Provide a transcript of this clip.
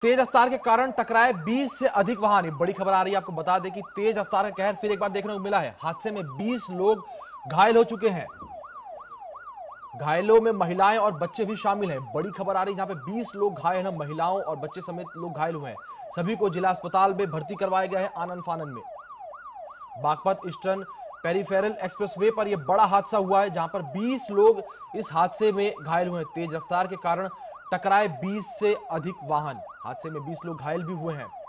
तेज रफ्तार के कारण टकराए 20 से अधिक वाहन। बड़ी खबर आ रही है, आपको बता दें कि तेज रफ्तार का कहर फिर एक बार देखने को मिला है। हादसे में 20 लोग घायल हो चुके हैं। घायलों में महिलाएं और बच्चे भी शामिल हैं। बड़ी खबर आ रही है, जहां पे 20 लोग घायल हैं, महिलाओं और बच्चे समेत लोग घायल हुए हैं। सभी को जिला अस्पताल में भर्ती करवाया गया है। आनन फानन में बागपत ईस्टर्न पेरीफेरल एक्सप्रेसवे पर यह बड़ा हादसा हुआ है, जहां पर 20 लोग इस हादसे में घायल हुए हैं। तेज रफ्तार के कारण टकराए 20 से अधिक वाहन। हादसे में 20 लोग घायल भी हुए हैं।